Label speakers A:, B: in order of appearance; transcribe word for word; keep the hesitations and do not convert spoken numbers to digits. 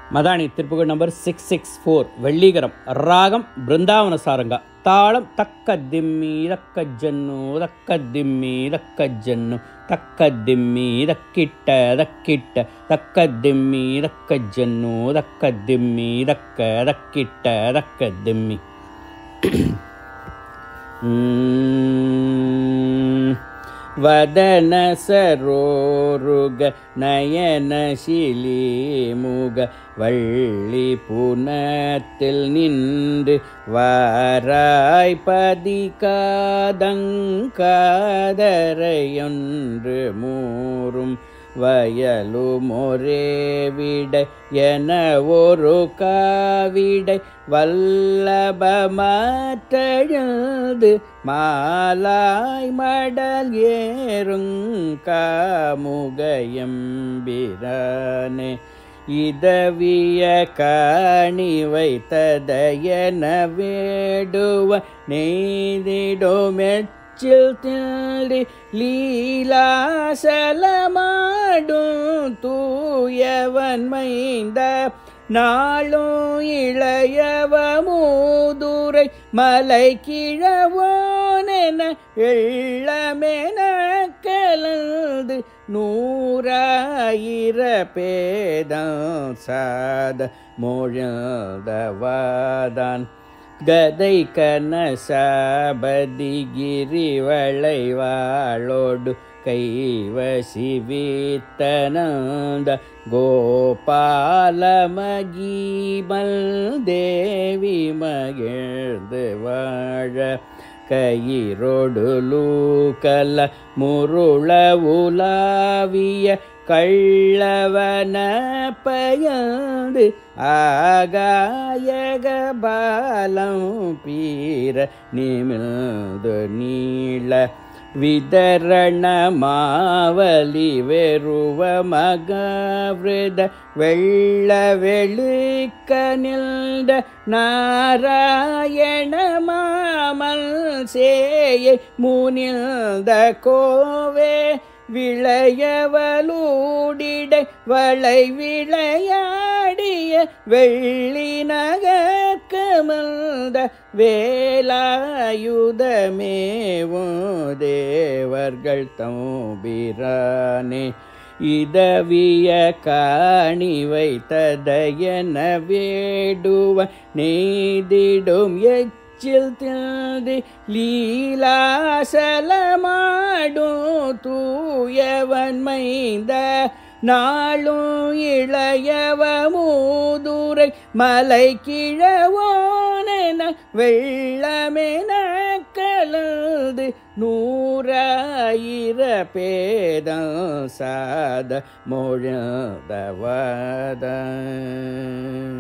A: Madani Thiruppugazh number six six four Vellikaram. ராகம் பிருந்தாவன சாரங்கா. தாளம் தக்க திம்மி தக்க ஜன்னு தக்க திம்மி தக்க ஜன்னு தக்க திம்மி தக்கிட்ட தக்கிட்ட தக்க திம்மி தக்க ஜன்னு தக்க திம்மி தக்க தக்கிட்ட தக்க திம்மி. வதன சரோருக நயன சிலிமுக வள்ளி புனத்தில் நின்று வாராய் பதிகாதங்காதரையொன்று மூரும் வயலும் ஒரே விடை என ஒரு காவிடை வல்லபமாற்றழுது மாலாய் மடல் ஏறுங்காமுகயம்பிரானே. இதவிய காணி வைத்ததயன வேடுவ நெய்திடுமெச் தில்டி லீலாசலமாடும் தூயவன் மைந்த நாளும் இளையவ மூதுரை மலை கிழவோனென எள்ளமென கலந்து நூறாயிர பேதம் சாத மொழந்தவாதான் கதை கனசாபதிகிரி வளைவாளோடு கைவசி வீத்தனந்த கோபாலமகீமல் தேவி மகிழ்ந்து வாழ கயிறொடு லூக்கல முருள உலாவிய கள்ளவன பயந்து ஆகாயக பாலம் பீர நிமிழ்ந்து நீள விதரண மாவலி வெறுவ மகவிருத வெள்ள வெளுக்க நின்ற நாராயண மாமல் சேயை முனிழ்ந்த கோவே விளையவலூடிடை வளை விளையாடிய வெள்ளி நகர்கமழ்ந்த வேலாயுதமேவும் தேவர்கள் தம்பிரானே. இதவிய காணி வைத்ததயன வேடுவ நெய்திடும் எச்சில் தில்தி லீலாசலமாடும் தூயவன் மைந்த நாளும் இளையவ மூதுரை மலை கிழவோனென வெள்ளமென கலந்து நூறாயிர பேதம் சாத மொழந்தவாத.